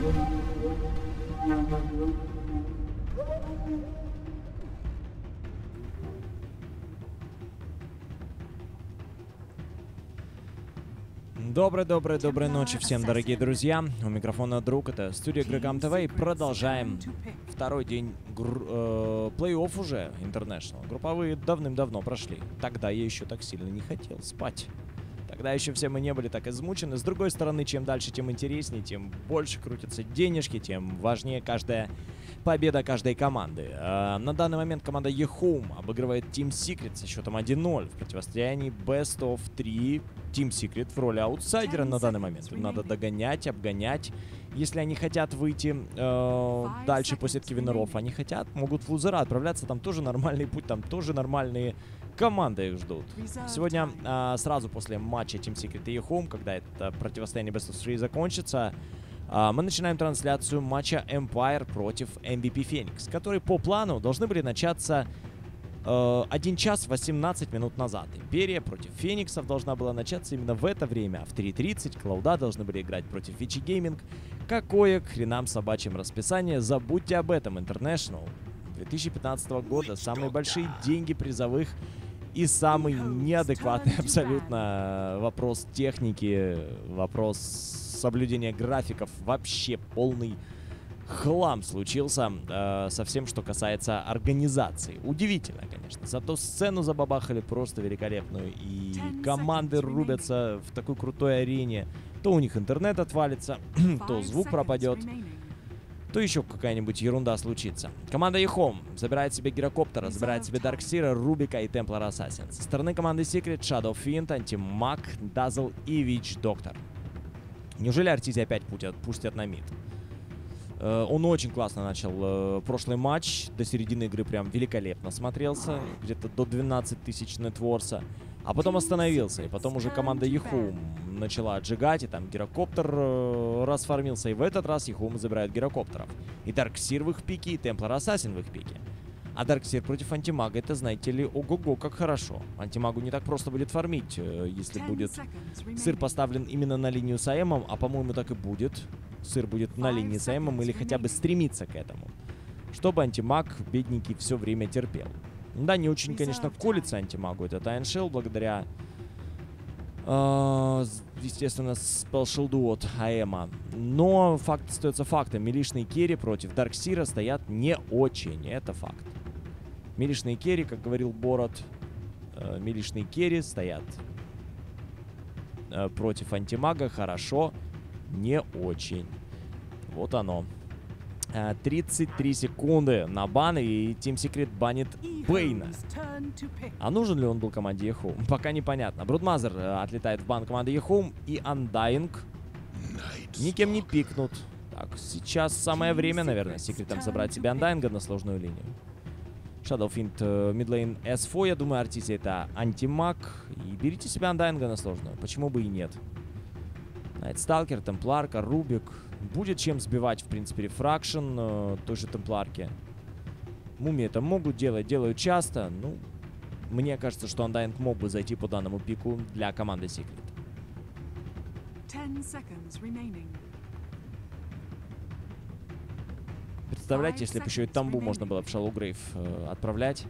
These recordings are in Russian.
Доброй ночи всем, дорогие друзья. У микрофона друг, это студия Грегам ТВ. И продолжаем второй день плей-офф уже, International. Групповые давным-давно прошли. Тогда я еще так сильно не хотел спать. Тогда еще все мы не были так измучены. С другой стороны, чем дальше, тем интереснее, тем больше крутятся денежки, тем важнее каждая победа каждой команды. На данный момент команда eHome обыгрывает Team Secret со счетом 1-0 в противостоянии Best of 3. Team Secret в роли аутсайдера на данный момент. Им надо догонять, обгонять. Если они хотят выйти дальше по сетке винеров, они хотят, могут в лузера отправляться. Там тоже нормальный путь, там тоже нормальные команды их ждут. Сегодня сразу после матча Team Secret и eHome, когда это противостояние Best of 3 закончится, мы начинаем трансляцию матча Empire против MVP Phoenix, которые по плану должны были начаться 1 час 18 минут назад. Империя против Фениксов должна была начаться именно в это время, а в 3:30 Клауда должны были играть против Вичи Гейминг. Какое к хренам собачьим расписание, забудьте об этом, International 2015 года, самые большие деньги призовых и самый неадекватный абсолютно вопрос техники, вопрос соблюдения графиков, вообще полный хлам случился со всем, что касается организации. Удивительно, конечно. Зато сцену забабахали просто великолепную. И команды рубятся в такой крутой арене. То у них интернет отвалится, то звук пропадет, то еще какая-нибудь ерунда случится. Команда eHome забирает себе Гирокоптера, забирает себе Дарксира, Рубика и Темплар Ассасин. Со стороны команды Secret Shadow Fiend, Антимаг, Дазл и Вич Доктор. Неужели Артизи опять пустят на мид? Он очень классно начал прошлый матч. До середины игры прям великолепно смотрелся. Где-то до 12 тысяч нетворса. А потом остановился. И потом уже команда eHome начала отжигать. И там Гирокоптер расформился. И в этот раз eHome забирает Гирокоптеров. И Дарксир в их пике, и Темплар Ассасин в их пике. А Дарксир против Антимага, это, знаете ли, ого-го, как хорошо. Антимагу не так просто будет фармить, если будет сыр поставлен именно на линию с АМом, а, по-моему, так и будет. Сыр будет на линии с АМом или хотя бы стремиться к этому. Чтобы Антимаг, бедненький, все время терпел. Да, не очень, конечно, колется Антимагу этот Iron Shell благодаря, естественно, спелшилду от АМа. Но факт остается фактом. Милишные керри против Дарксира стоят не очень, это факт. Милишные керри, как говорил Борот, милишные керри стоят против Антимага хорошо, не очень. Вот оно. 33 секунды на бан, и Team Secret банит Бейна. А нужен ли он был команде eHome? Пока непонятно. Брудмазер отлетает в бан команды eHome, и Undying никем не пикнут. Так, сейчас самое время, наверное, Секретом забрать себе Undying на сложную линию. Shadow Fiend, мидлейн S4, я думаю, Артизи это антимаг. И берите себе Undying на сложную, почему бы и нет. Найтсталкер, Темпларка, Рубик. Будет чем сбивать, в принципе, рефракшн той же Темпларки. Мумии это могут делать, делают часто. Ну, мне кажется, что Undying мог бы зайти по данному пику для команды Secret. 10 seconds remaining. Представляете, если бы еще и Тамбу можно было в Shallow Grave отправлять.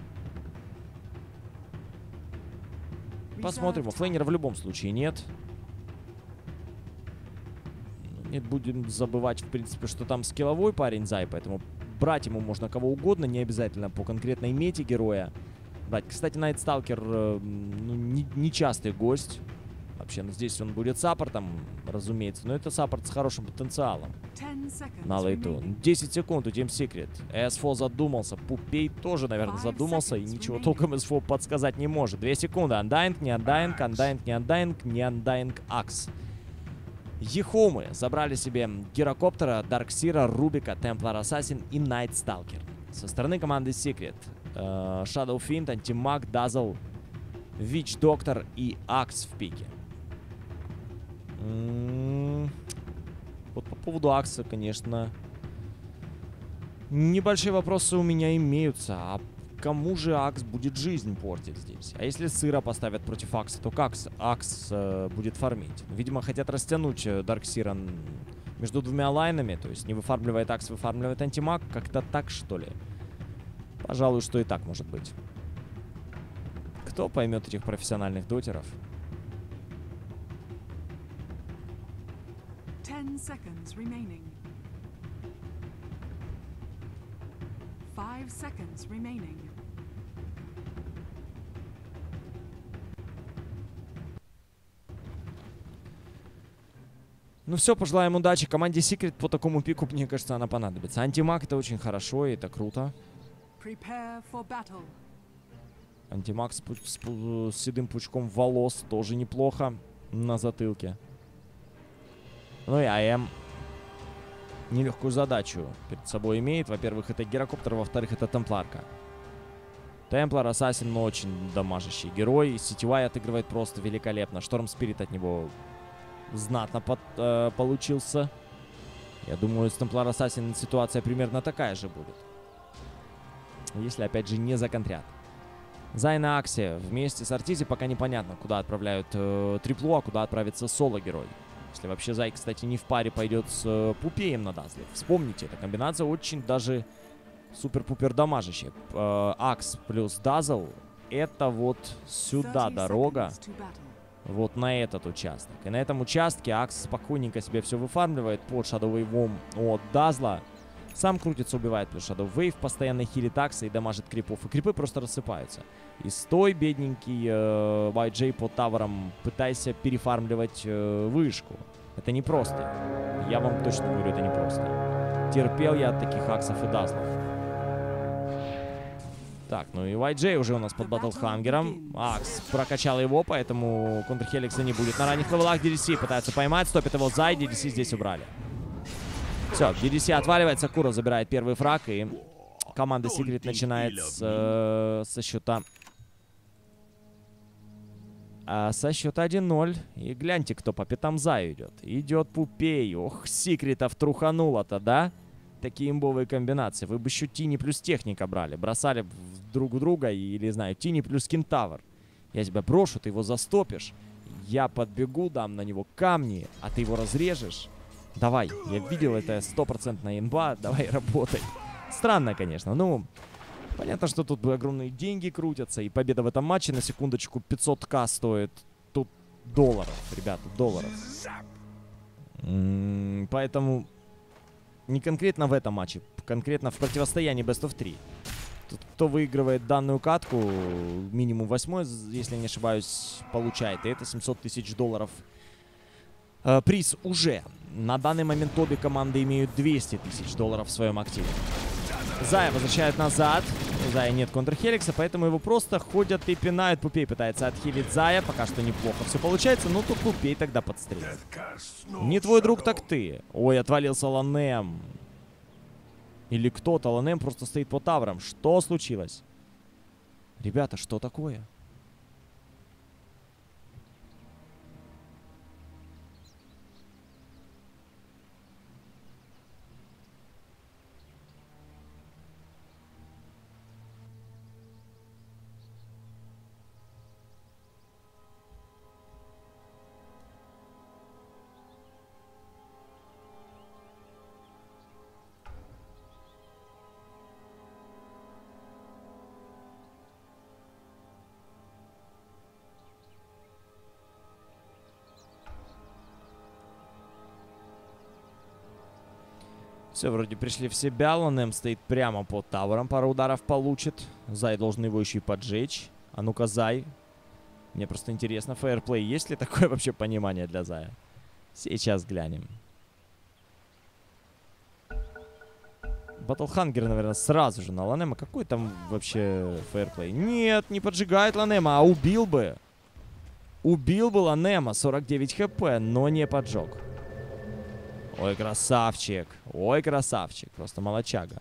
Посмотрим. У Флейнера в любом случае нет. Не будем забывать, в принципе, что там скилловой парень Зай, поэтому брать ему можно кого угодно, не обязательно по конкретной мете героя брать. Кстати, Найтсталкер ну, нечастый гость. Вообще, ну, здесь он будет саппортом, разумеется, но это саппорт с хорошим потенциалом на лейту. 10 секунд у Team Secret. S4 задумался, Пупей тоже, наверное, задумался и ничего толком S4 подсказать не может. 2 секунды. Undying, не Undying, Undying, не Undying, не Undying Axe. eHome забрали себе Гирокоптера, Дарксира, Рубика, Темплар Ассасин и Найтсталкер. Со стороны команды Secret Shadow Fiend, Антимаг, Дазл, Вич Доктор и Акс в пике. Вот по поводу Акса, конечно, небольшие вопросы у меня имеются. А кому же Акс будет жизнь портить здесь? А если Сыра поставят против Акса, то как Акс будет фармить? Видимо, хотят растянуть Дарксира между двумя лайнами. То есть не выфармливает Акс, выфармливает антимаг. Как-то так, что ли? Пожалуй, что и так может быть. Кто поймет этих профессиональных дотеров? 10 seconds remaining. 5 seconds remaining. Ну все, пожелаем удачи. Команде Secret по такому пику, мне кажется, она понадобится. Антимаг — это очень хорошо, и это круто. Prepare for battle. Антимаг с седым пучком волос тоже неплохо на затылке. Ну и АМ нелегкую задачу перед собой имеет. Во-первых, это гирокоптер, во-вторых, это темпларка. Темплар, Ассасин, но очень дамажащий герой. Сетевая отыгрывает просто великолепно. Шторм Спирит от него знатно получился. Я думаю, с Темплар Ассасин ситуация примерно такая же будет. Если, опять же, не законтрят. Зай на Аксе вместе с Артизи пока непонятно, куда отправляют триплу, а куда отправится соло-герой. Если вообще Зай, кстати, не в паре пойдет с Пупеем на Дазле. Вспомните, эта комбинация очень даже супер-пупер дамажащая. Акс плюс Дазл — это вот сюда дорога. Вот на этот участок. И на этом участке Акс спокойненько себе все выфармливает под Shadow Wave'ом от Дазла. Сам крутится, убивает плюс Shadow Wave, постоянно хилит Акса и дамажит крипов. И крипы просто рассыпаются. И стой, бедненький YJ под тавером, пытайся перефармливать вышку. Это непросто. Я вам точно говорю, это непросто. Терпел я от таких Аксов и Дазлов. Так, ну и YJ уже у нас под Батлхангером. Акс прокачал его, поэтому контрхеликса не будет. На ранних левелах DDC пытается поймать. Стопит его Зай, DDC здесь убрали. Все, DDC отваливается, Кура забирает первый фраг, и команда Secret начинает со счета... со счета 1-0. И гляньте, кто по пятам Заю идет. Идет Пупей. Ох, Секретов трухануло-то, да? Такие имбовые комбинации. Вы бы еще Тини плюс Техника брали. Бросали друг у друга, или, знаю, Тини плюс Кентавр. Я тебя брошу, ты его застопишь. Я подбегу, дам на него камни, а ты его разрежешь. Давай, я видел, это 100% имба. Давай, работай. Странно, конечно. Ну, понятно, что тут огромные деньги крутятся. И победа в этом матче, на секундочку, 500к стоит. Тут долларов, ребята, долларов. Поэтому... Не конкретно в этом матче, конкретно в противостоянии Best of 3. Тут кто выигрывает данную катку, минимум 8, если не ошибаюсь, получает. И это 700 тысяч долларов. Приз уже. На данный момент обе команды имеют 200 тысяч долларов в своем активе. Зая возвращают назад. У Зая нет контрхеликса, поэтому его просто ходят и пинают. Пупей пытается отхилить Зая. Пока что неплохо все получается, но тут Пупей тогда подстрелит. Не твой друг, так ты. Ой, отвалился Ланем. Или кто-то. Ланем просто стоит по таврам. Что случилось? Ребята, что такое? Все, вроде пришли в себя. Ланем стоит прямо под тавером. Пару ударов получит. Зай должен его еще и поджечь. А ну-ка, Зай. Мне просто интересно, фейерплей, есть ли такое вообще понимание для Зая? Сейчас глянем. Батлхангер, наверное, сразу же на Ланема. Какой там вообще фейерплей? Нет, не поджигает Ланема, а убил бы. Убил бы Ланема, 49 хп, но не поджег. Ой, красавчик. Ой, красавчик. Просто молочага.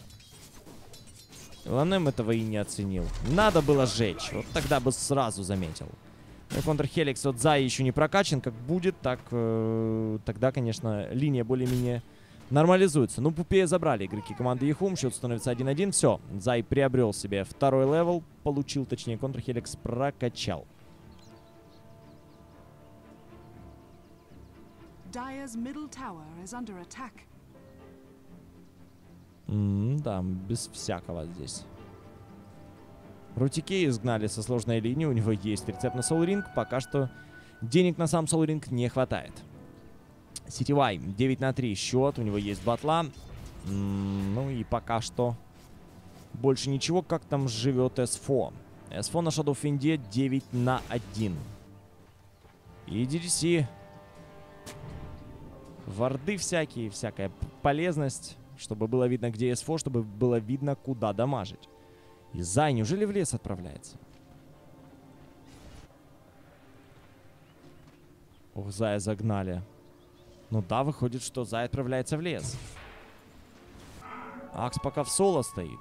Ланем этого и не оценил. Надо было сжечь. Вот тогда бы сразу заметил. Но контрхеликс от Зая еще не прокачан. Как будет, так тогда, конечно, линия более-менее нормализуется. Ну, Пупея забрали игроки команды Ехум. Счет становится 1-1. Все. Зай приобрел себе второй левел. Получил, точнее, контрхеликс прокачал. Dire's middle tower is under attack. Да, без всякого здесь. Рутики изгнали со сложной линии. У него есть рецепт на Soul Ring. Пока что денег на сам Soul Ring не хватает. CTY 9-3 счет. У него есть батла. Ну и пока что больше ничего. Как там живет S4? S4 на Shadowfiend 9-1. И DDC. Варды всякие. Всякая полезность. Чтобы было видно, где S4. Чтобы было видно, куда дамажить. И Зай, неужели в лес отправляется? Ох, Зая загнали. Ну да, выходит, что Зай отправляется в лес. Акс пока в соло стоит.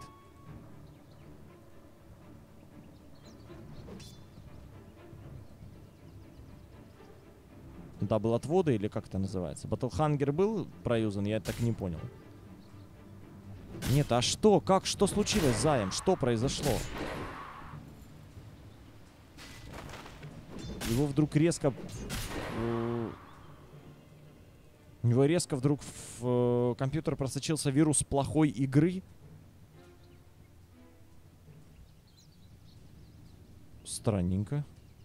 Дабл отвода или как это называется? Батлхангер был проюзан, я так и не понял. Нет, а что? Как? Что случилось с Заем? Что произошло? Его вдруг резко... У него резко вдруг в компьютер просочился вирус плохой игры. Странненько.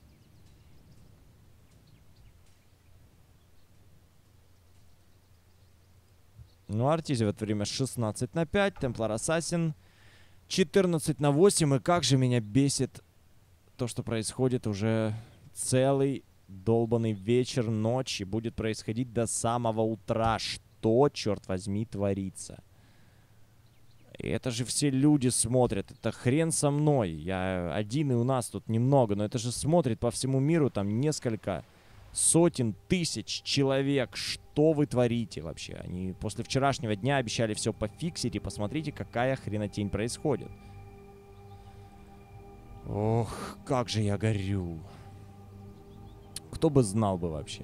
Ну, Артизи в это время 16-5. Темплар Ассасин 14-8. И как же меня бесит то, что происходит уже целый долбанный вечер, ночь. И будет происходить до самого утра. Что, черт возьми, творится? И это же все люди смотрят. Это хрен со мной. Я один, и у нас тут немного. Но это же смотрит по всему миру. Там несколько сотен тысяч человек. Что вы творите вообще? Они после вчерашнего дня обещали все пофиксить. И посмотрите, какая хренотень происходит. Ох, как же я горю. Кто бы знал бы вообще.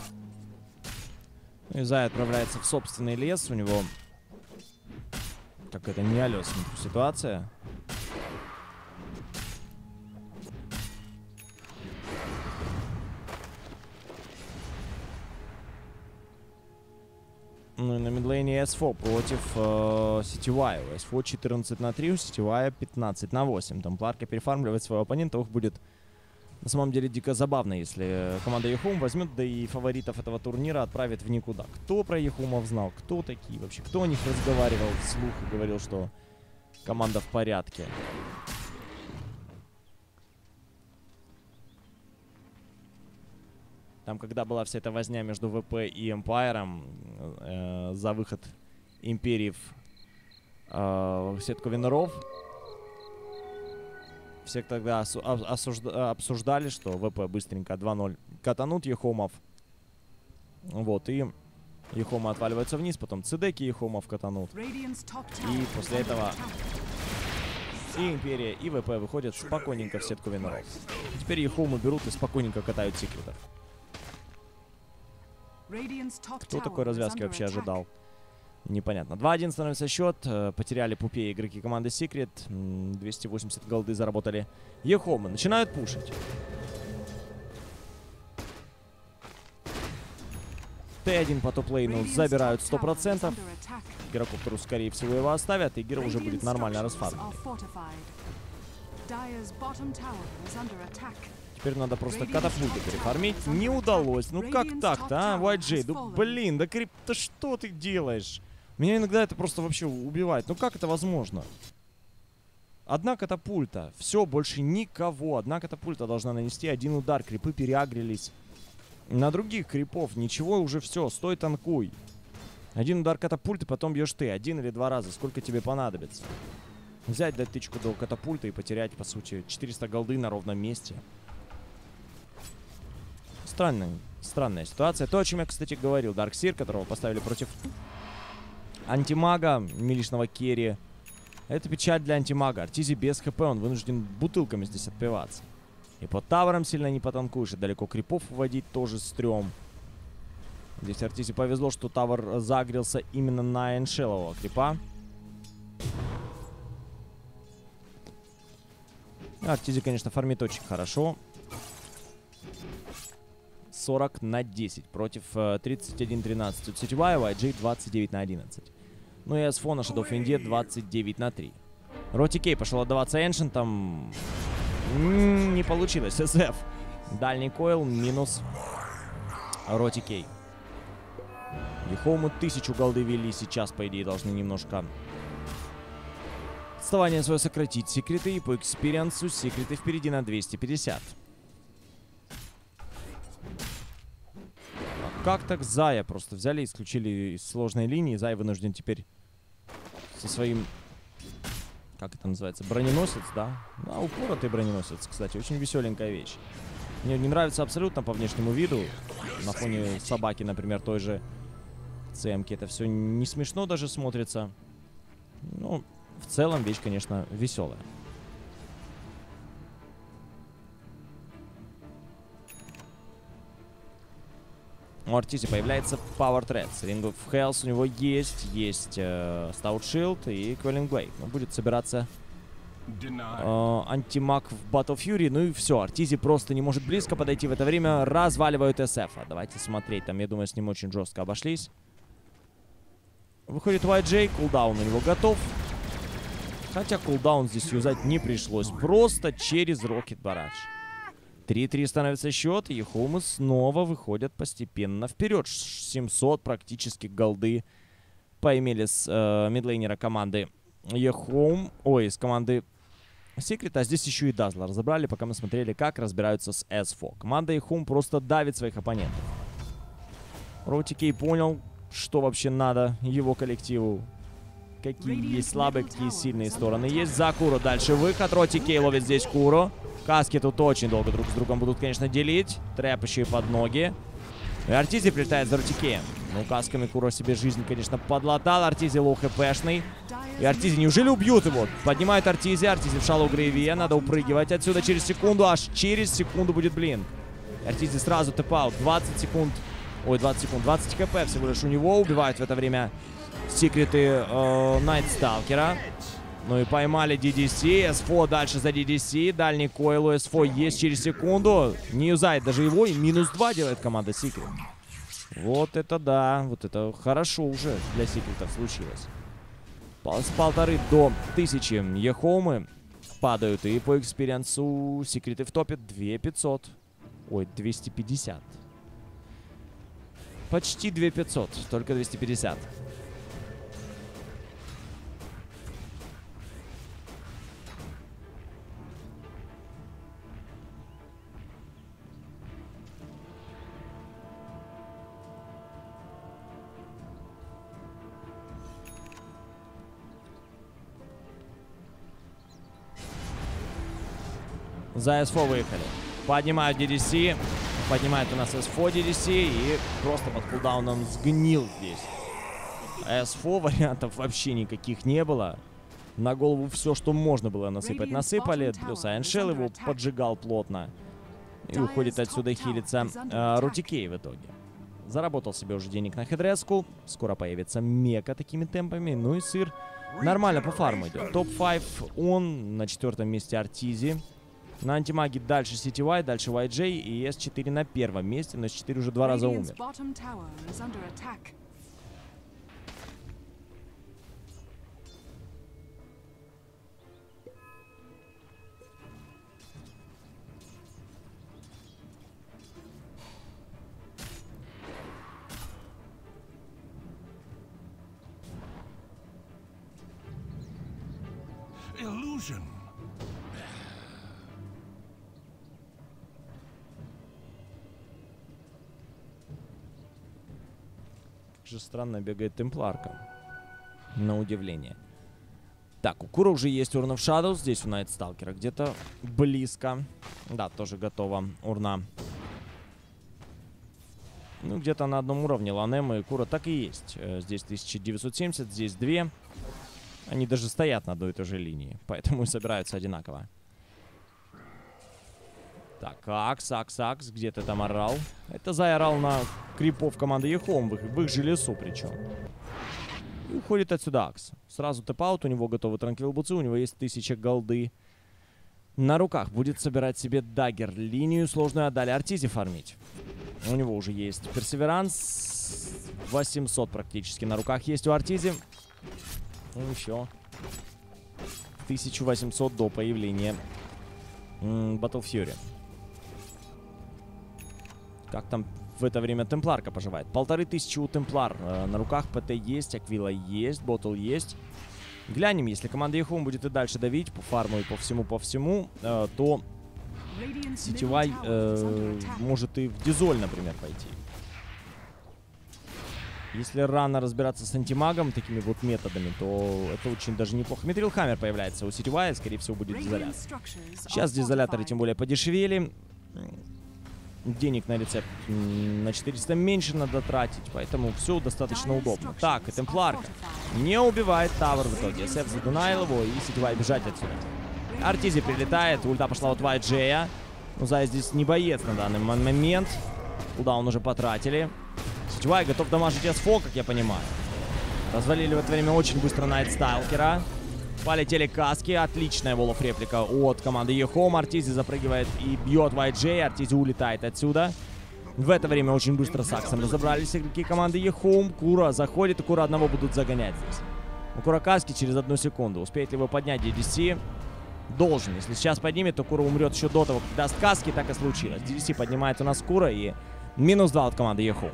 Ну и Зай отправляется в собственный лес. У него Как это не алё, ситуация. Ну и на мидлейне S4 против CTY. У S4 14-3, у CTY 15-8. Тампларка перефармливает своего оппонента. Ух, будет на самом деле дико забавно, если команда Ехум возьмет, да и фаворитов этого турнира отправит в никуда. Кто про Ехумов знал? Кто такие вообще? Кто о них разговаривал вслух и говорил, что команда в порядке? Там, когда была вся эта возня между ВП и Эмпайром за выход Империи в сетку виноров, все тогда обсуждали, что ВП быстренько 2-0 катанут Ехомов. Вот, и Ехомы отваливаются вниз, потом цедеки Ехомов катанут. И после этого и Империя, и ВП выходят спокойненько в сетку виноров. Теперь Ехомы берут и спокойненько катают секретов. Кто такой развязки вообще ожидал? Непонятно. 2-1 становится счет. Потеряли пупе игроки команды Secret. 280 голды заработали Ехомы. Начинают пушить. Т1 по топ-лейну забирают 100%. Гирокоптеру, скорее всего, его оставят. И Гиро уже будет нормально расфармленный. Теперь надо просто катапульты перефармить. Не удалось. Ну как так-то, а, YG? Ну блин, да Крип, да что ты делаешь? Меня иногда это просто вообще убивает. Ну как это возможно? Одна катапульта. Все, больше никого. Одна катапульта должна нанести один удар. Крипы переагрились на других крипов. Ничего, уже все. Стой, танкуй. Один удар катапульты, потом бьешь ты. 1 или 2 раза. Сколько тебе понадобится? Взять, дать тычку до катапульта и потерять, по сути, 400 голды на ровном месте. Странная ситуация. То, о чем я, кстати, говорил. Дарксир, которого поставили против антимага, милишного керри. Это печаль для антимага. Артизи без хп, он вынужден бутылками здесь отпиваться. И под тавером сильно не потанкуешь. И далеко крипов уводить тоже стрём. Здесь Артизи повезло, что тавер загрелся именно на эншелового крипа. Артизи, конечно, фармит очень хорошо. 40-10 против 31-13 от CTY, YG 29-11. Ну и S4 на Shadow of India 29-3. Роти Кей пошел отдаваться Эншентом. Не получилось. SF. Дальний койл минус Роти Кей. Ехомы 1000 голды вели. Сейчас, по идее, должны немножко отставание свое сократить. Секреты и по экспириенсу секреты впереди на 250. Как так Зая просто взяли и исключили из сложной линии. Зая вынужден теперь со своим, как это называется, броненосец, да? Да, упоротый броненосец, кстати, очень веселенькая вещь. Мне не нравится абсолютно по внешнему виду. На фоне собаки, например, той же ЦМки. Это все не смешно даже смотрится. Ну, в целом вещь, конечно, веселая. У Артизи появляется Power Threads. Ring of Hells у него есть Stout Shield и Quelling Blade. Но будет собираться антимаг в Battle Fury. Ну и все, Артизи просто не может близко подойти. В это время разваливают SF. Давайте смотреть, там, я думаю, с ним очень жестко обошлись. Выходит YJ, кулдаун у него готов. Хотя кулдаун здесь юзать не пришлось. Просто через Rocket Barrage. 3-3 становится счет, и Ехомы снова выходят постепенно вперед. 700 практически голды поимели с мидлейнера команды Ехом. Ой, с команды Secret, а здесь еще и Дазла разобрали, пока мы смотрели, как разбираются с S4. Команда Ехом просто давит своих оппонентов. Роти Кей понял, что вообще надо его коллективу. Какие есть слабые, какие сильные стороны есть. За Куро дальше выход. Роти Кей ловит здесь Куро. Каски тут очень долго друг с другом будут, конечно, делить. Трэп еще и под ноги. И Артизи прилетает за Роти Кеем. Ну, касками Куро себе жизнь, конечно, подлатал. Артизи лоу хпшный. И Артизи, неужели убьют его? Поднимают Артизи. Артизи в шалу грейве. Надо упрыгивать отсюда через секунду. Аж через секунду будет блин. Артизи сразу тэп-аут. 20 секунд. Ой, 20 секунд. 20 хп всего лишь у него. Убивают в это время секреты Найтсталкера. Ну и поймали DDC. СФО дальше за DDC. Дальний койл у СФО есть через секунду. Не юзает даже его. И -2 делает команда Секрет. Вот это да. Вот это хорошо уже для Секретов случилось. С 1500 до 1000 ехомы падают. И по экспириенсу Секреты в топе 2500. Ой, 250. Почти 2500. Только 250. За СФО выехали. Поднимают DDC. Поднимает у нас СФО DDC. И просто под кулдауном сгнил здесь. СФО вариантов вообще никаких не было. На голову все, что можно было насыпать, насыпали. Плюс Айншел его поджигал плотно. И уходит отсюда хилиться Рутикей в итоге. Заработал себе уже денег на хедреску. Скоро появится Мека такими темпами. Ну и Сыр нормально по фарму идет. Топ-5 он. На 4-м месте Артизи. На антимаге дальше CTY, дальше YJ и S4 на 1-м месте, но S4 уже 2 раза умер. Illusion. Же странно бегает темпларка. На удивление. Так, у Кура уже есть урна в Shadows. Здесь у Найтсталкера где-то близко. Да, тоже готова урна. Ну, где-то на одном уровне Ланема и Кура так и есть. Здесь 1970, здесь 2. Они даже стоят на одной и той же линии. Поэтому и собираются одинаково. Так, Акс, где ты там орал? Это Зай орал на крипов команды Ехом, в их же лесу причем. И уходит отсюда Акс. Сразу тэп-аут, у него готовы транквил-буцы, у него есть 1000 голды. На руках будет собирать себе даггер. Линию сложную отдали Артизи фармить. У него уже есть персеверанс. 800 практически на руках есть у Артизи. Ну еще 1800 до появления Battle Fury. Как там в это время Темпларка поживает? 1500 у Темплар. На руках ПТ есть, Аквила есть, Ботл есть. Глянем, если команда Ехум будет и дальше давить по фарму и по всему, то CTY может и в Дизоль, например, пойти. Если рано разбираться с антимагом такими вот методами, то это очень даже неплохо. Митрил Хаммер появляется у CTY, скорее всего, будет дизолятор. Сейчас дизоляторы тем более подешевели. Денег на рецепт на 400 меньше надо тратить, поэтому все достаточно удобно. Так, и Темпларка не убивает Тавр в итоге. СФ задунаил его, и CTY бежать отсюда. Артизи прилетает, ульта пошла от YJ. Ну, Зай здесь не боец на данный момент. Куда он уже потратили. CTY готов дамажить СФО, как я понимаю. Развалили в это время очень быстро Найтсталкера. Полетели каски. Отличная волоф-реплика от команды Ехом. Артизи запрыгивает и бьет YJ. Артизи улетает отсюда. В это время очень быстро с Аксом разобрались игроки команды Ехом. Кура заходит, и Кура одного будут загонять здесь. У Кура каски через 1 секунду. Успеет ли его поднять DDC? Должен. Если сейчас поднимет, то Кура умрет еще до того, как даст каски. Так и случилось. DDC поднимает у нас Кура и -2 от команды Ехом.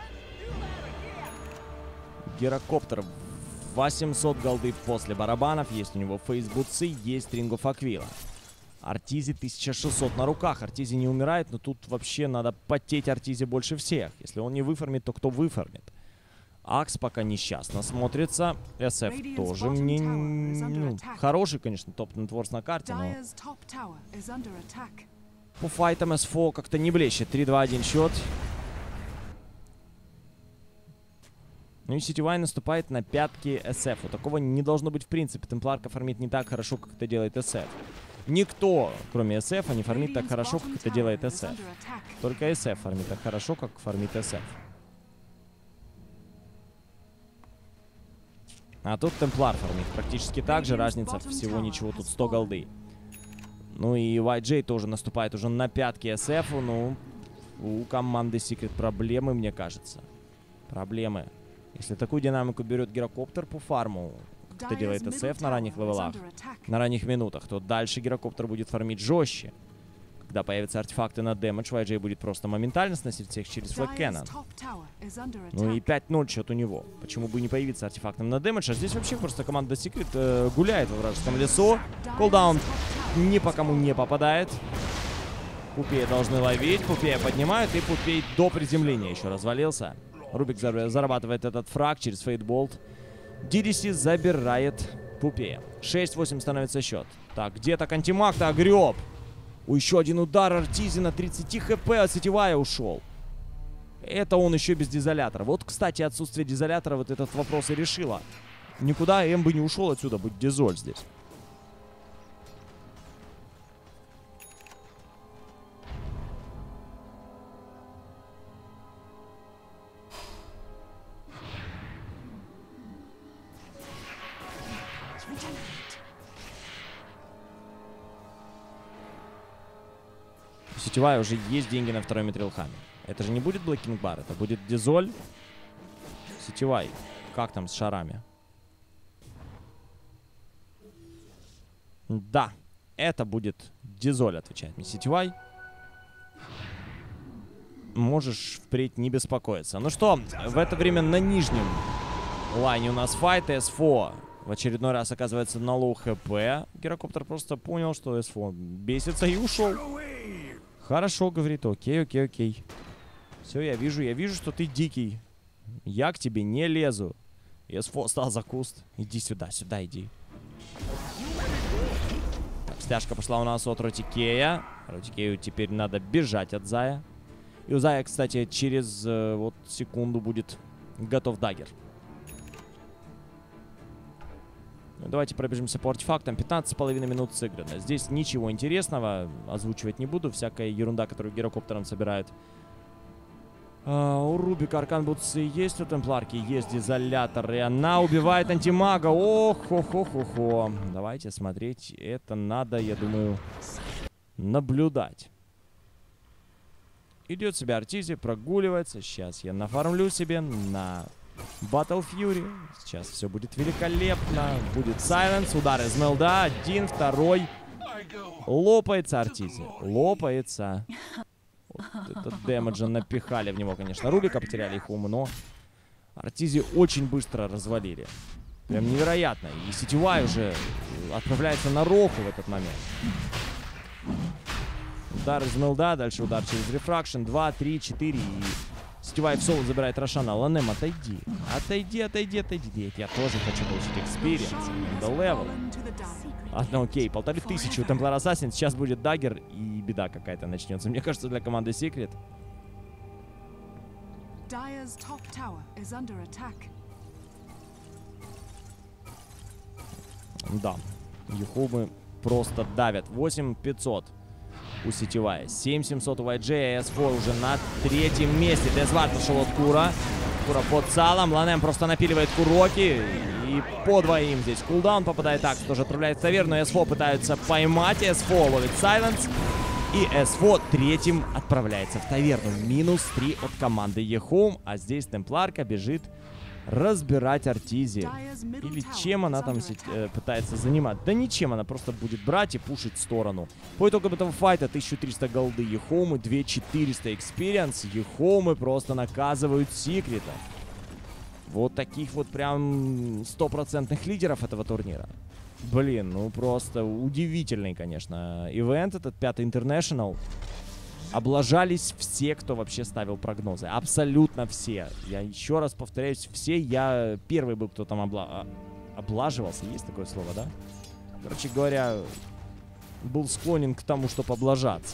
Гирокоптер. 800 голды после барабанов. Есть у него фейсбуцы, есть Рингов Аквила. Артизи 1600 на руках. Артизи не умирает, но тут вообще надо потеть Артизи больше всех. Если он не выфармит, то кто выфармит? Акс пока несчастно смотрится. СФ тоже мне... хороший, конечно, топ-нетворс на карте, но... По файтам СФО как-то не блещет. 3-2-1 счет. Ну и CTY наступает на пятки СФ. Такого не должно быть в принципе. Темпларка фармит не так хорошо, как это делает СФ. Никто, кроме СФ, не фармит так хорошо, как это делает СФ. Только СФ фармит так хорошо, как фармит СФ. А тут Темплар фармит. Практически так же. Разница всего ничего. Тут 100 голды. Ну и YJ тоже наступает уже на пятки SF. Ну, у команды Secret проблемы, мне кажется. Проблемы. Если такую динамику берет Гирокоптер по фарму, как это делает SF на ранних левелах, на ранних минутах, то дальше Гирокоптер будет фармить жестче. Когда появятся артефакты на дэмэдж, YJ будет просто моментально сносить всех через Флэк Кэннон. Ну и 5-0 счет у него. Почему бы не появиться артефактом на дэмэдж? А здесь вообще просто команда Secret гуляет во вражеском лесу. Кулдаун ни по кому не попадает. Пупея должны ловить. Пупея поднимают, и Пупей до приземления еще развалился. Рубик зарабатывает этот фраг через фейтболт. DDC забирает Пупея. 6-8 становится счет. Так, где-то Антимаг-то огреб. Еще один удар Артизи на 30 хп от сетевая ушел. Это он еще без дизолятора. Вот, кстати, отсутствие дизолятора вот этот вопрос и решило. Никуда М бы не ушел отсюда, будет дизоль здесь. Сетевая уже есть деньги на второй Митрилхаме. Это же не будет Блэкинг Бар, это будет Дизоль. Сетевай. Как там с шарами? Да, это будет Дизоль, отвечает мне Сетевай. Можешь впредь не беспокоиться. Ну что, в это время на нижнем лайне у нас файт. СФО в очередной раз оказывается на лоу хп. Гирокоптер просто понял, что СФО бесится и ушел. Хорошо, говорит, окей. Все, я вижу, что ты дикий. Я к тебе не лезу. СФО стал за куст. Иди сюда иди. Так, стяжка пошла у нас от Ротикея. Ротикею теперь надо бежать от Зая. И у Зая, кстати, через вот секунду будет готов даггер. Ну, давайте пробежимся по артефактам. 15,5 минут сыграно. Здесь ничего интересного озвучивать не буду. Всякая ерунда, которую Гирокоптером собирают. У Рубика аркан-бутсы есть, у Темпларки есть дизолятор. И она убивает антимага. Ох-хо-хо-хо-хо. Давайте смотреть. Это надо, я думаю, наблюдать. Идет себе Артизи, прогуливается. Сейчас я нафармлю себе на Battle Fury. Сейчас все будет великолепно. Будет Silence, удар из мелда. Один, второй. Лопается Артизи. Лопается. Вот этот дэмэджа напихали в него, конечно. Рубика потеряли их ум, но Артизи очень быстро развалили. Прям невероятно. И сетевая уже отправляется на Роху в этот момент. Удар из мелда, дальше удар через рефракшн. 2, 3, 4 и... Сетевая в соло забирает Рошана. Ланем, отойди. Отойди. Я тоже хочу получить экспириенс. The level. Одно окей. 1500 у Темплар Ассасин. Сейчас будет даггер и беда какая-то начнется. Мне кажется, для команды Secret. Да. Ехумы просто давят. 8500. У сетевая. 7700 у YJ, а СФО уже на третьем месте. Дезвард пошел от Кура. Кура под салом. Ланем просто напиливает Куроки. И по двоим здесь кулдаун попадает. Так, тоже отправляет в таверну. СФО пытаются поймать. СФО ловит Сайленс. И СФО третьим отправляется в таверну. Минус 3 от команды Ехум. А здесь Темпларка бежит разбирать Артизи. Или чем она там пытается занимать? Да ничем, она просто будет брать и пушить в сторону. По итогам этого файта 1300 голды Ехомы, 2400 экспириенс. Ехомы просто наказывают Секрета. Вот таких вот прям стопроцентных лидеров этого турнира. Блин, ну просто удивительный, конечно, ивент этот, 5-й International. Облажались все, кто вообще ставил прогнозы. Абсолютно все. Я еще раз повторяюсь, все. Я первый был, кто там облаживался. Есть такое слово, да? Короче говоря, был склонен к тому, чтобы облажаться.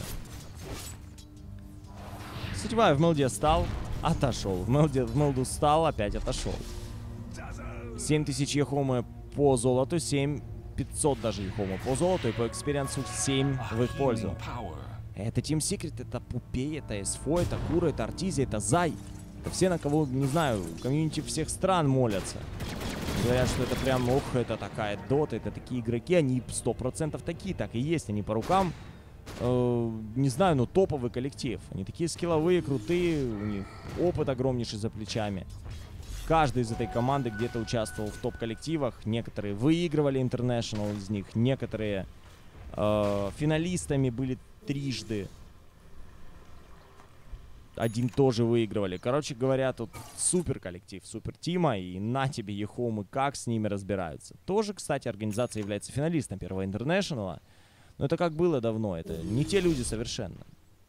Сетевая в мелде стал, отошел. В мелду стал, опять отошел. 7000 Ехомы по золоту, 7500 даже Ехомы по золоту. И по экспириенсу 7 в их пользу. Это Team Secret, это Пупей, это СФО, это Кура, это Артизи, это Зай. Это все, на кого, не знаю, комьюнити всех стран молятся. Говорят, что это прям, ох, это такая дота, это такие игроки, они 100% такие, так и есть, они по рукам, не знаю, но топовый коллектив. Они такие скилловые, крутые, у них опыт огромнейший за плечами. Каждый из этой команды где-то участвовал в топ-коллективах, некоторые выигрывали International из них, некоторые финалистами были трижды. Один тоже выигрывали. Короче говоря, тут супер коллектив, супер тима. И на тебе Ехоумы, как с ними разбираются. Тоже, кстати, организация является финалистом первого интернешнала. Но это как было давно. Это не те люди совершенно.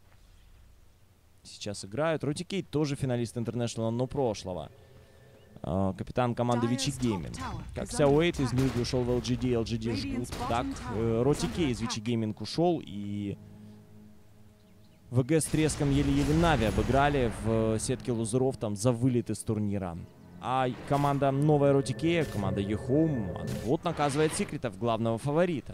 Сейчас играют. Ротикейт тоже финалист интернешнала, но прошлого. Капитан команды Вичи Гейминг. Как Сяуэйт из Ньюби ушел в LGD, LGD жгут. Так, Ротикей из Вичи Гейминг ушел. И ВГ с треском еле-еле Нави обыграли в сетке лузеров там за вылет из турнира. А команда новая Ротикея, команда Ехоум, вот наказывает секретов главного фаворита.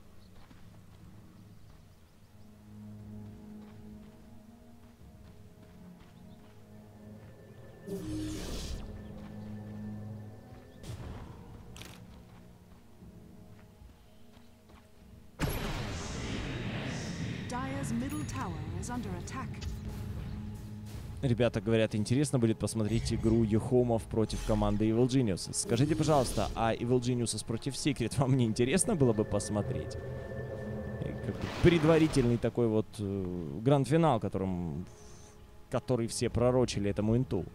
Dire's middle tower is under attack. Ребята говорят, интересно будет посмотреть игру Ехоумов против команды Evil Geniuses. Скажите, пожалуйста, а Evil Geniuses против Secret вам не интересно было бы посмотреть? Как бы предварительный такой вот гранд-финал, который все пророчили этому инту.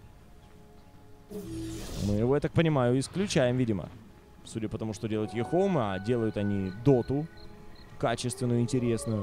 Мы его, я так понимаю, исключаем, видимо. Судя по тому, что делают Ехоумы, а делают они доту качественную, интересную.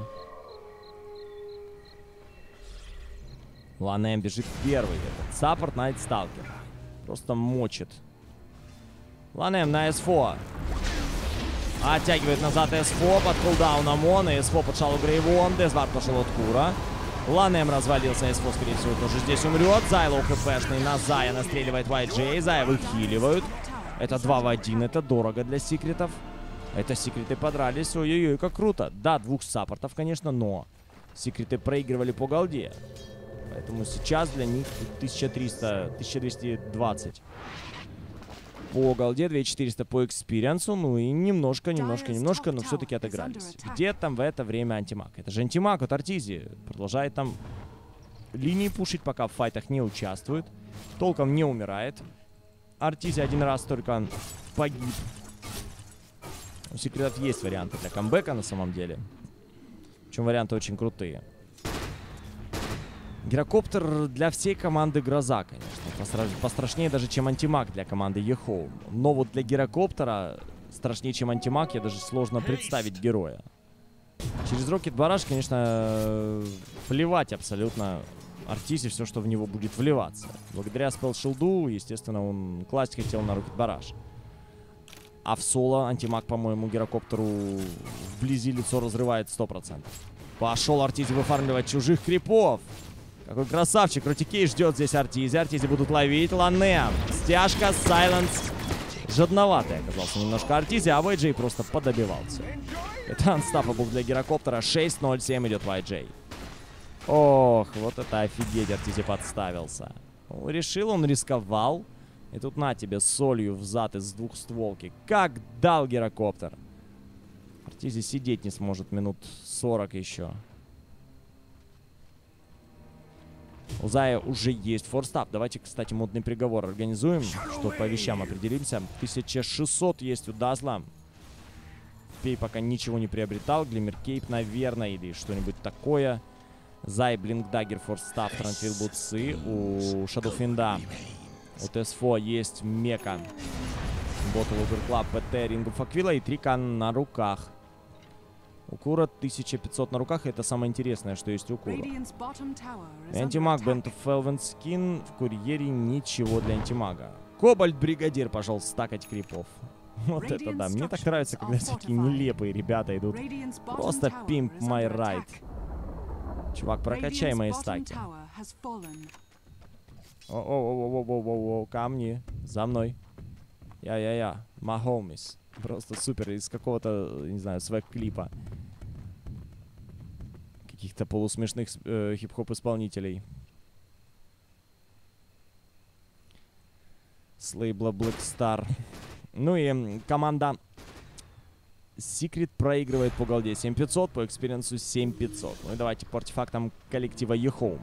Ланэм бежит первый. Саппорт Найт Сталкер. Просто мочит. Ланэм на СФО. Оттягивает назад СФО под кулдауном он. И СФО под шалу Грейвон. Дезвард пошел от Кура. Ланэм развалился. СФО, скорее всего, тоже здесь умрет. Зайлоу хпшный на Зая настреливает YJ. Зая выхиливают. Это 2 в 1. Это дорого для секретов. Это секреты подрались. Ой-ой-ой, как круто. Да, двух саппортов, конечно, но секреты проигрывали по голде. Поэтому сейчас для них 1300, 1220 по голде, 2400 по экспириенсу. Ну и немножко, но все-таки отыгрались. Где там в это время антимаг? Это же антимаг от Артизи. Продолжает там линии пушить, пока в файтах не участвует. Толком не умирает. Артизи один раз только погиб. У секретов есть варианты для камбэка на самом деле. Причем варианты очень крутые. Гирокоптер для всей команды Гроза, конечно. Пострашнее даже, чем антимаг для команды Ехоум. Но вот для гирокоптера страшнее, чем антимаг, я даже сложно представить героя. Через Рокет Бараш, конечно, плевать абсолютно Артизе все, что в него будет вливаться. Благодаря спелл-шилду, естественно, он класть хотел на Рокет Бараш. А в соло антимаг, по-моему, гирокоптеру вблизи лицо разрывает 100%. Пошел Артизе выфармливать чужих крипов. Какой красавчик. Ротикей ждет здесь Артизи. Артизи будут ловить. Ланэм. Стяжка. Сайленс. Жадноватый оказался немножко Артизи, а YJ просто подобивался. Это анстафабл для гирокоптера. 6-0-7 идет YJ. Ох, вот это офигеть, Артизи подставился. Ну, решил, он рисковал. И тут на тебе солью взад из двухстволки. Как дал гирокоптер. Артизи сидеть не сможет минут 40 еще. У Зая уже есть форстап. Давайте, кстати, модный приговор организуем, что по вещам определимся. 1600 есть у Дазла. Пей пока ничего не приобретал. Глиммеркейп, наверное, или что-нибудь такое. Зай, Блинк, Даггер, форстап, Трансфил, Бутсы. У Шадоуфинда, у Тесфо есть Мека. Ботл, Уверклаб, ПТ, Рингов Аквила и 3К на руках. У Кура 1500 на руках. Это самое интересное, что есть у Кура. Антимаг, Бент Фелвен скин. В курьере ничего для антимага. Кобальт Бригадир пошел стакать крипов. Вот это да. Мне так нравится, когда такие нелепые ребята идут. Просто pimp my right. Чувак, прокачай мои стаки. О-о-о-о-о-о-о, камни. За мной. Я-я-я. My homies. Просто супер. Из какого-то, не знаю, свэг-клипа. Каких-то полусмешных хип-хоп исполнителей. С лейбла Black Star. Ну и команда Secret проигрывает по голде 7500, по экспириенсу 7500. Ну и давайте по артефактам коллектива eHome.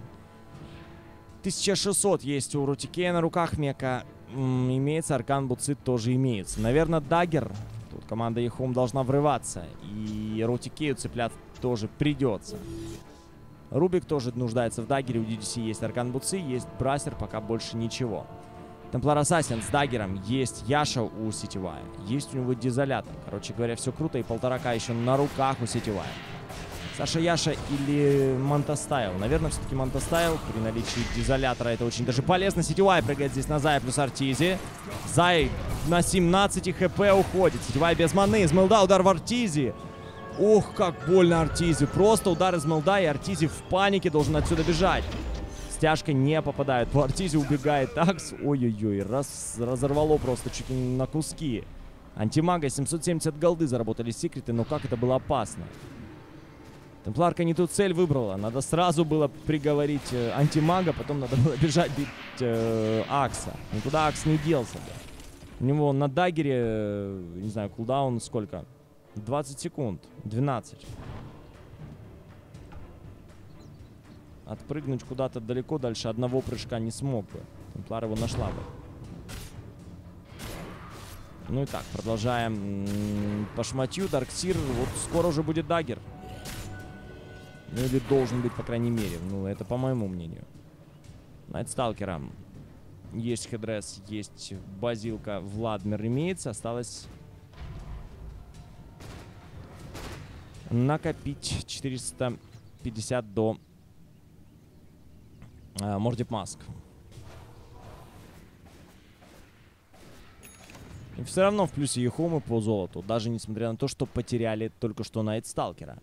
1600 есть у Рутикея на руках, мека имеется, Аркан Буцит тоже имеется. Наверное, Даггер. Тут команда eHome должна врываться. И Рутикею цеплять тоже придется. Рубик тоже нуждается в Даггере. У DDC есть Аркан Буци, есть Брасер, пока больше ничего. Темплар Ассасин с Даггером, есть Яша у Сетевая, есть у него Дизолятор. Короче говоря, все круто, и 1,5К еще на руках у Сетевая. Саша Яша или Мантастайл? Наверное, все-таки Мантастайл. При наличии Дизолятора это очень даже полезно. Сетевая прыгает здесь на Зая плюс Артизи. Зай на 17 хп уходит. Сетевая без маны. Из Мелда удар в Артизи. Ох, как больно Артизи. Просто удар из Мелда, и Артизи в панике должен отсюда бежать. Стяжка не попадает. По Артизи убегает Акс. Ой-ой-ой. Разорвало просто чуть ли не на куски. Антимага 770 голды заработали секреты, но как это было опасно. Темпларка не ту цель выбрала. Надо сразу было приговорить антимага, потом надо было бежать бить Акса. Никуда Акс не делся. У него на Даггере, не знаю, кулдаун сколько? 20 секунд. 12. Отпрыгнуть куда-то далеко дальше одного прыжка не смог бы. Темплар его нашла бы. Ну и так, продолжаем по шматью. Дарксир, вот скоро уже будет Даггер. Ну или должен быть, по крайней мере. Ну, это по моему мнению. Найтсталкера есть хедрес, есть базилка. Владмир имеется. Осталось накопить 450 до Мордип Маск. И все равно в плюсе eHome по золоту. Даже несмотря на то, что потеряли только что Найтсталкера.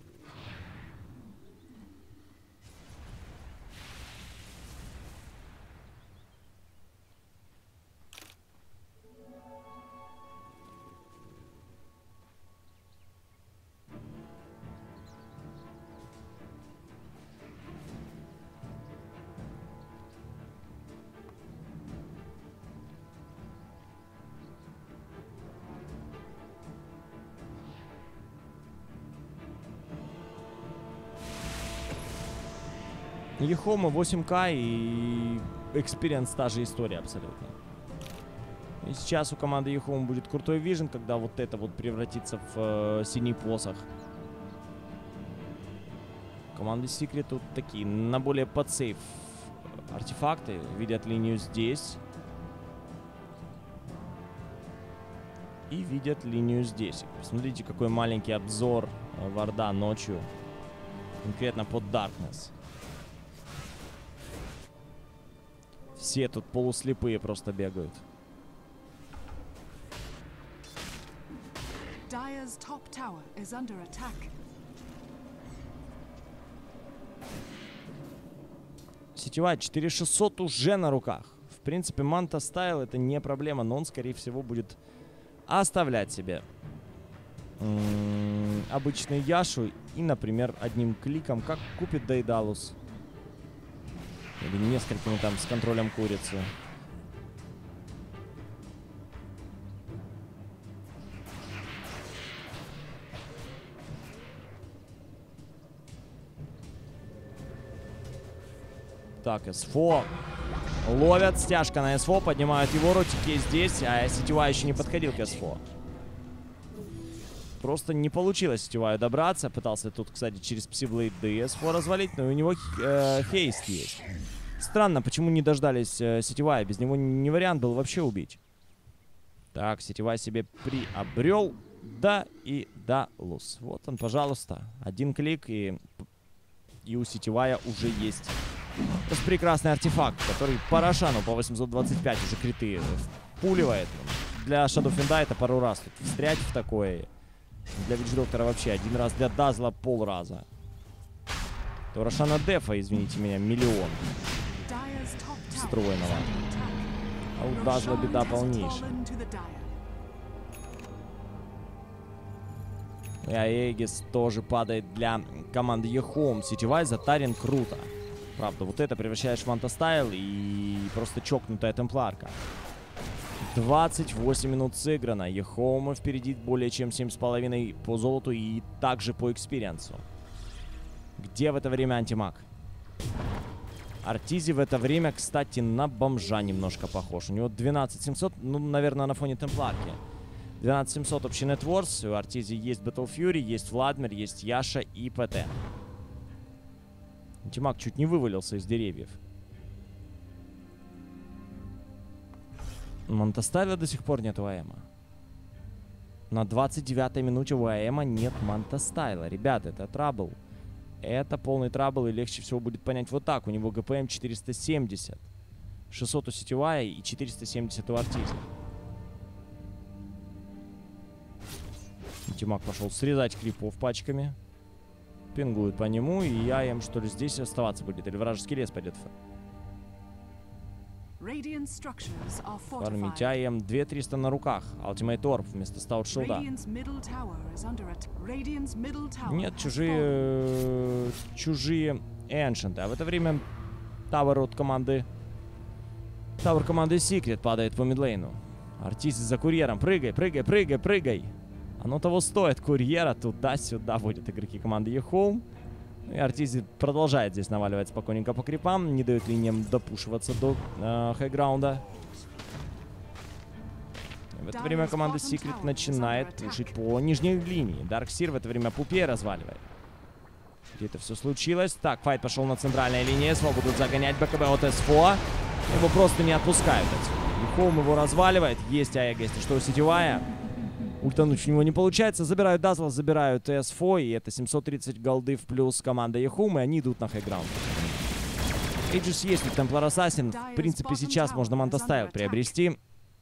eHome 8К и Experience та же история абсолютно. И сейчас у команды eHome будет крутой вижен, когда вот это вот превратится в синий посох. Команды Secret тут такие на более подсейв артефакты. Видят линию здесь. И видят линию здесь. Посмотрите, какой маленький обзор варда ночью. Конкретно под Darkness. Все тут полуслепые просто бегают. Dire's top tower is under attack. Сетевая 4600 уже на руках. В принципе, Манта Стайл это не проблема, но он, скорее всего, будет оставлять себе обычную Яшу и, например, одним кликом, как купит Дейдалус. Или несколькими там с контролем курицы. Так, СФО ловят, стяжка на СФО, поднимают его, Ротики здесь, а Сетевая еще не подходил к СФО. Просто не получилось Сетеваю добраться. Пытался тут, кстати, через Псиблейд СФО развалить, но у него хейст есть. Странно, почему не дождались Сетевая. Без него не вариант был вообще убить. Так, Сетевая себе приобрел. Да и да, лус. Вот он, пожалуйста. Один клик, и у Сетевая уже есть прекрасный артефакт, который по Рошану по 825 уже криты впуливает. Для Шадофинда это пару раз тут встрять в такое. Для Вичдоктора вообще один раз, для Дазла полраза. То Рошана Дефа, извините меня, миллион встроенного. А у Дазла беда полнейшая. И Аегис тоже падает для команды eHome. Сетевая затарен круто. Правда, вот это превращаешь в Манта Стайл и просто чокнутая темпларка. 28 минут сыграно. Ехоума впереди более чем 7,5 по золоту и также по экспириенсу. Где в это время антимаг? Артизи в это время, кстати, на бомжа немножко похож. У него 12700, ну, наверное, на фоне темпларки. 12700 общий нетворс. У Артизи есть Battle Fury, есть Владимир, есть Яша и ПТ. Антимаг чуть не вывалился из деревьев. Монтастайла до сих пор нет у АЭМа. На 29-й минуте у АЭМа нет Монтастайла. Ребята, это трабл. Это полный трабл, и легче всего будет понять вот так. У него ГПМ 470. 600 у сетевая и 470 у Артизи. Антимаг пошел срезать крипов пачками. Пингует по нему, и АЭМ, что ли, здесь оставаться будет. Или вражеский лес пойдет. Фармить АЭМ 2300 на руках. Ultimate Orb вместо Stout Shield. Нет, чужие Ancient. А в это время Тавер от команды... Тавер команды Secret падает по мидлейну. Артизи за курьером. Прыгай, прыгай, прыгай, прыгай. Оно того стоит. Курьера туда-сюда будет игроки команды Ехоум. И Артизи продолжает здесь наваливать спокойненько по крипам. Не дает линиям допушиваться до хайграунда. В это время команда Secret начинает пушить по нижней линии. Дарксир в это время пупей разваливает. Где это все случилось? Так, файт пошел на центральной линии. СФО будут загонять БКБ от СФО. Его просто не отпускают отсюда. Ехоум его разваливает. Есть АЭГ, если что, сетевая. Ультануть у него не получается. Забирают Дазл, забирают СФО. И это 730 голды в плюс команда Ехоум. И они идут на хайграунд. Эйджис есть у Темплар Ассасин. В принципе, сейчас можно Монтастайл приобрести.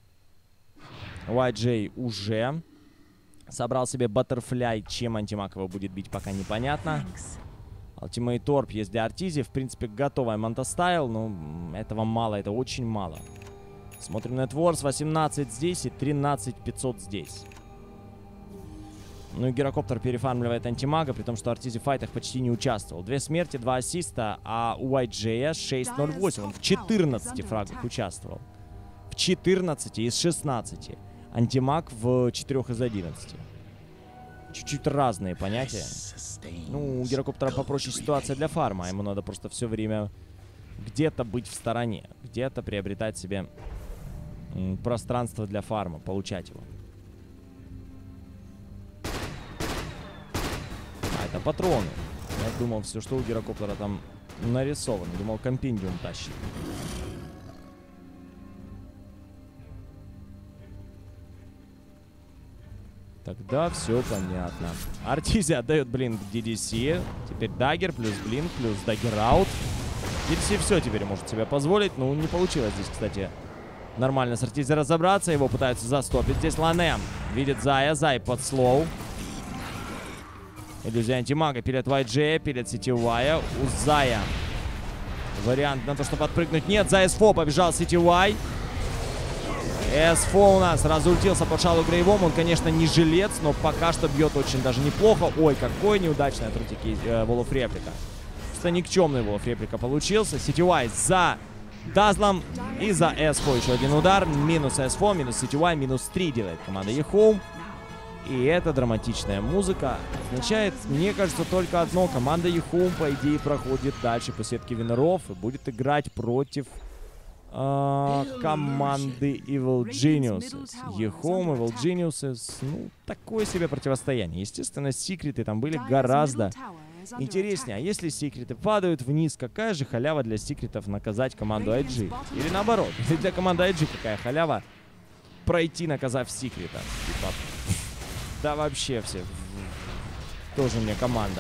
YJ уже собрал себе Баттерфляй. Чем антимаг его будет бить, пока непонятно. Ultimate Orb есть для Артизи. В принципе, готовая Монтастайл. Но этого мало, это очень мало. Смотрим Нетворс. 18 здесь и 13500 здесь. Ну и Гирокоптер перефармливает антимага, при том, что Артизи в файтах почти не участвовал. 2 смерти, 2 ассиста, а у YJ 6.08. Он в 14 фрагах участвовал. В 14 из 16. Антимаг в 4 из 11. Чуть-чуть разные понятия. Ну, у Гирокоптера попроще ситуация для фарма. Ему надо просто все время где-то быть в стороне. Где-то приобретать себе пространство для фарма, получать его. Это патроны. Я думал, все, что у Гирокоптера там нарисовано. Думал, компендиум тащит. Тогда все понятно. Артизи отдает блинк DDC. Теперь даггер плюс блинк плюс даггер аут. DDC все теперь может себе позволить. Ну, не получилось здесь, кстати, нормально с Артизи разобраться. Его пытаются застопить. Здесь Ланем видит Зая. Зай под слоу. Иллюзия антимага. Пилит YJ, пилит сетевая. У Зая вариант на то, чтобы отпрыгнуть. Нет, за СФО побежал сетевай. СФО у нас разультился по шалу Грейвом. Он, конечно, не жилец, но пока что бьет очень даже неплохо. Ой, какой неудачный от Рутики Волоф реплика. Просто никчемный Волоф реплика получился. Сетевай за Дазлом и за СФО еще один удар. Минус СФО, минус сетевай, минус 3 делает команда Ехоум. И эта драматичная музыка означает, мне кажется, только одно. Команда Ехоум, по идее, проходит дальше по сетке винеров и будет играть против команды Evil Geniuses. Ехоум, Evil Geniuses, ну, такое себе противостояние. Естественно, секреты там были гораздо интереснее. А если секреты падают вниз, какая же халява для секретов наказать команду IG? Или наоборот, или для команды IG какая халява пройти, наказав секрета? Типа, да вообще все. Тоже мне команда.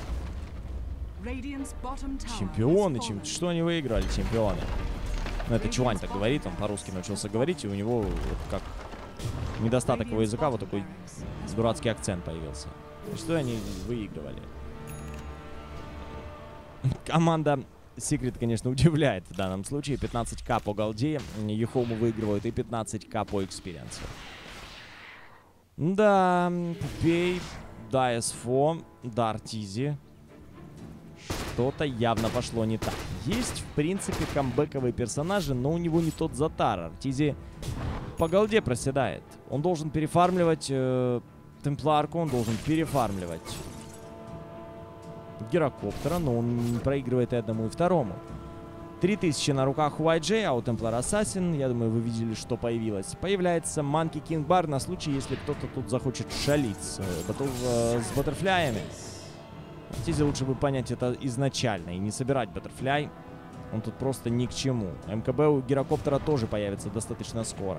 Чемпионы. Что они выиграли, чемпионы? Ну, это Чуань так говорит, он по-русски научился говорить, и у него вот как недостаток его языка, вот такой дурацкий акцент появился. И что они выигрывали? Команда Secret, конечно, удивляет в данном случае. 15к по голде. Ехому выигрывают и 15к по экспириенсу. Да, Пупей, да, СФО, да, Артизи. Что-то явно пошло не так. Есть, в принципе, камбэковые персонажи, но у него не тот затар. Артизи по голде проседает. Он должен перефармливать темпларку, он должен перефармливать гирокоптера, но он проигрывает и одному, и второму. 3000 на руках у YJ, а у Templar Assassin, я думаю, вы видели, что появилось. Появляется Monkey King Bar на случай, если кто-то тут захочет шалить с баттерфляями. Артизе лучше бы понять это изначально и не собирать баттерфляй. Он тут просто ни к чему. МКБ у гирокоптера тоже появится достаточно скоро.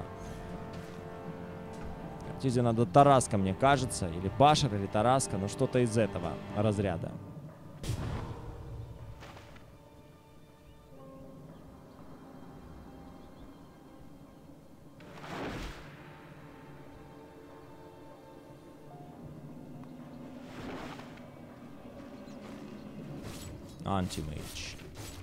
Артизе надо Тараска, мне кажется, или Башер, или Тараска, но что-то из этого разряда. Антимейдж.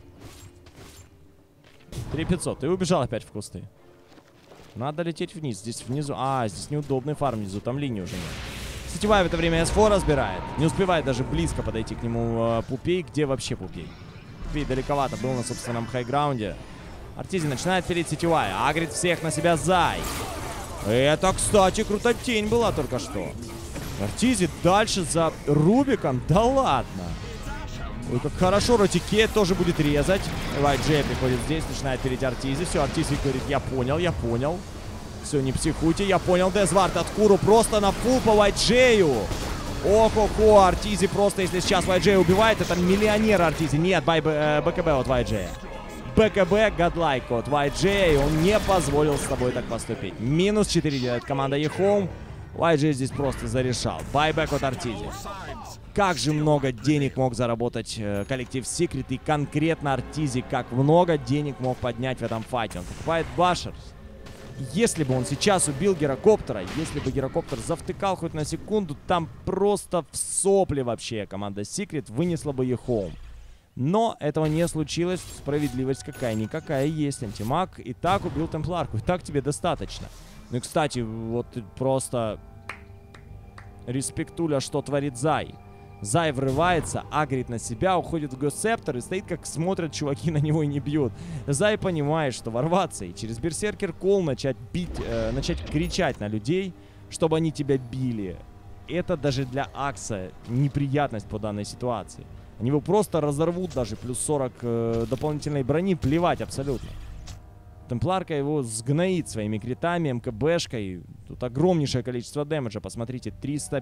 3500. И убежал опять в кусты. Надо лететь вниз. Здесь внизу... здесь неудобный фарм внизу. Там линии уже нет. Сетевая в это время СФО разбирает. Не успевает даже близко подойти к нему Пупей. Где вообще Пупей? Пупей далековато был на собственном хайграунде. Артизи начинает пилить сетевая. Агрит всех на себя Зай. Это, кстати, крутотень была только что. Артизи дальше за Рубиком. Да ладно. Ой, как хорошо, Ротике тоже будет резать. YJ приходит здесь, начинает перейти Артизи. Все, Артизи говорит, я понял. Все, не психуйте, я понял. Дезвард от Куру просто на фул по YJ. Ох-охо, Артизи просто, если сейчас YJ убивает, это миллионер Артизи. Нет, БКБ от YJ. БКБ, гадлайк от YJ. Он не позволил с тобой так поступить. Минус 4 делает команда Ехом. YJ здесь просто зарешал. Байбек от Артизи. Как же много денег мог заработать коллектив Secret и конкретно Артизи, как много денег мог поднять в этом файте. Он покупает Башер. Если бы он сейчас убил гирокоптера, если бы гирокоптер завтыкал хоть на секунду, там просто в сопли вообще команда Secret вынесла бы Ехом. Но этого не случилось. Справедливость какая-никакая есть. Антимаг и так убил Темпларку. И так тебе достаточно. Ну и, кстати, вот просто респектуля, что творит Зай. Зай врывается, агрит на себя, уходит в Госсептор и стоит, как смотрят чуваки на него и не бьют. Зай понимает, что ворваться и через Берсеркер Кол начать бить, начать кричать на людей, чтобы они тебя били. Это даже для Акса неприятность по данной ситуации. Они его просто разорвут даже, плюс 40 дополнительной брони, плевать абсолютно. Темпларка его сгноит своими критами, МКБшкой. Тут огромнейшее количество дэмэджа, посмотрите,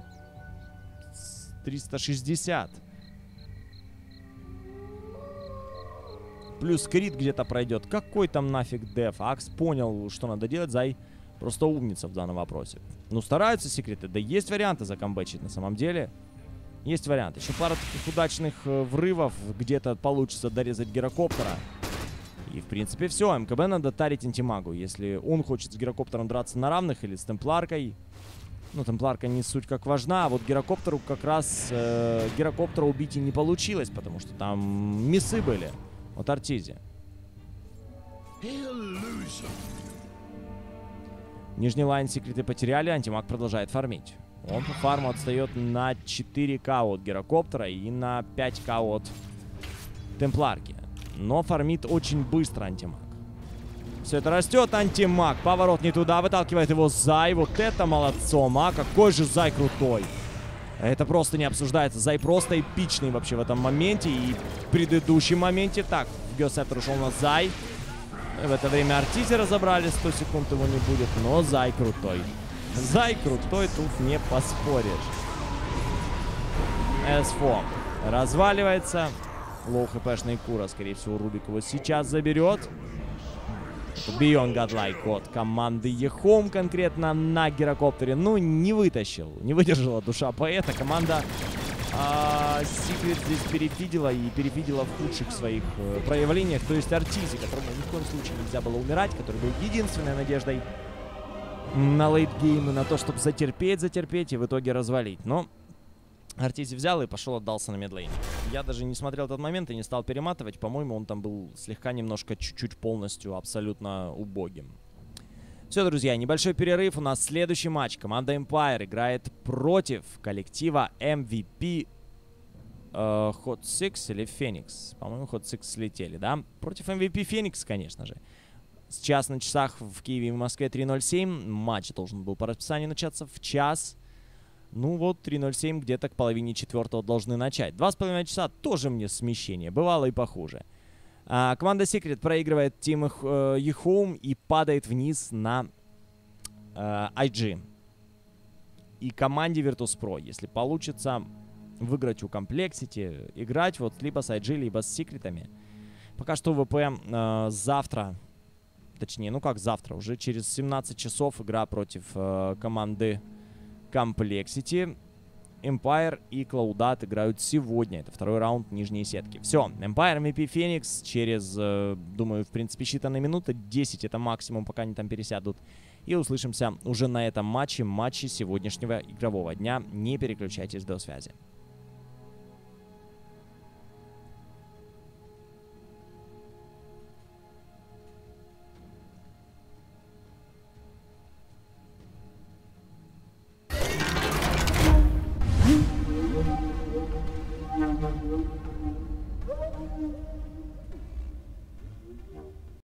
360. Плюс крит где-то пройдет. Какой там нафиг деф? Акс понял, что надо делать. Зай просто умница в данном вопросе. Ну, стараются секреты. Да есть варианты закомбэчить на самом деле. Есть варианты. Еще пара таких удачных врывов. Где-то получится дорезать гирокоптера. И, в принципе, все. МКБ надо тарить антимагу. Если он хочет с гирокоптером драться на равных или с темпларкой. Ну, темпларка не суть как важна. А вот гирокоптеру как раз гирокоптера убить и не получилось. Потому что там миссы были от Артизи. Нижний лайн секреты потеряли. Антимаг продолжает фармить. Он по фарму отстает на 4к от гирокоптера и на 5к от темпларки. Но фармит очень быстро антимаг. Все это растет. Антимаг. Поворот не туда. Выталкивает его Зай. Вот это молодцом. А какой же Зай крутой. Это просто не обсуждается. Зай просто эпичный вообще в этом моменте. И в предыдущем моменте. Так, Гёсептер ушел на Зай. В это время Артизи разобрали. 100 секунд его не будет. Но Зай крутой. Зай крутой. Тут не поспоришь. СФО разваливается. Лоу хпшный Кура, скорее всего, Рубик его сейчас заберет. Beyond Godlike от команды Ехом конкретно на гирокоптере. Ну, не вытащил. Не выдержала душа поэта. Команда Secret здесь перефидила. И перефидила в худших своих проявлениях. То есть Артизи, которому ни в коем случае нельзя было умирать. Который был единственной надеждой на лейтгейм и на то, чтобы затерпеть и в итоге развалить. Но Артизи взял и пошел, отдался на мидлейн. Я даже не смотрел этот момент и не стал перематывать. По-моему, он там был слегка немножко, чуть-чуть полностью абсолютно убогим. Все, друзья, небольшой перерыв. У нас следующий матч. Команда Empire играет против коллектива MVP Hot Six или Phoenix. По-моему, Hot Six слетели, да? Против MVP Phoenix, конечно же. Сейчас на часах в Киеве и в Москве 3:07. Матч должен был по расписанию начаться в час. Ну вот, 3:07 где-то к половине четвертого должны начать. 2,5 часа тоже мне смещение. Бывало и похуже. Команда Secret проигрывает Team eHome и падает вниз на IG. И команде Virtus.pro, если получится выиграть у Complexity, играть вот либо с IG, либо с Секретами. Пока что ВП завтра, точнее, ну как завтра, уже через 17 часов игра против команды Complexity. Empire и Cloudad играют сегодня. Это второй раунд нижней сетки. Все, Empire, MVP, Phoenix через, думаю, в принципе, считанные минуты. 10 это максимум, пока они там пересядут. И услышимся уже на этом матче сегодняшнего игрового дня. Не переключайтесь до связи.